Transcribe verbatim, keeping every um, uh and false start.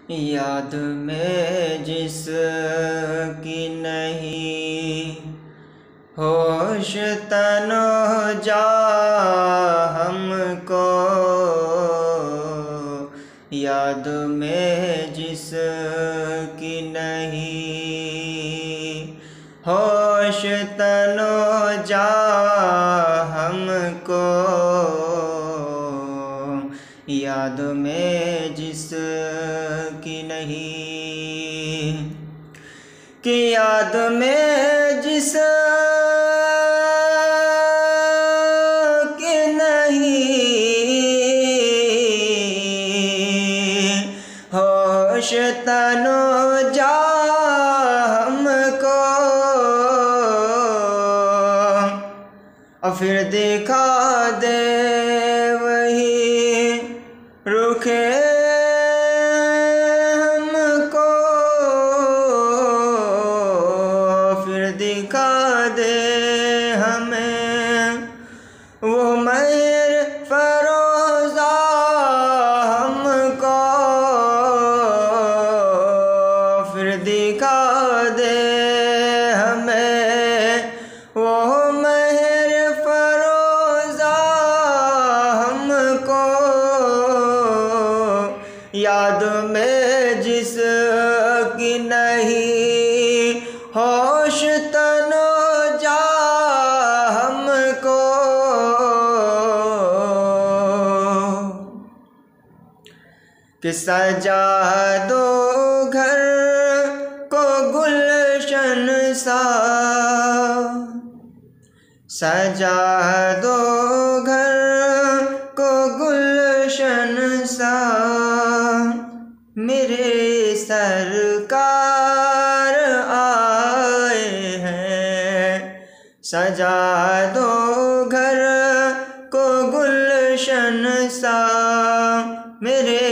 याद में जिस की नहीं होश तनो जा हमको, याद में जिस की नहीं होश तनो जा हमको, याद में जिस की नहीं कि याद में जिस की नहीं होश तनो जा हमको, और फिर दिखा दे वही रुखे हमको, फिर दिखा दे हमें वो मेहर फरोज़ा हमको, फिर दिखा दे हमें वो मेहर फरोज़ा हमको, याद में जिस की नहीं होश तनो जा हमको। कि सजा दो घर को गुलशन सा, सजा दो घर को गुलशन सा, मेरे सरकार आए हैं। सजा दो घर को गुलशन सा, मेरे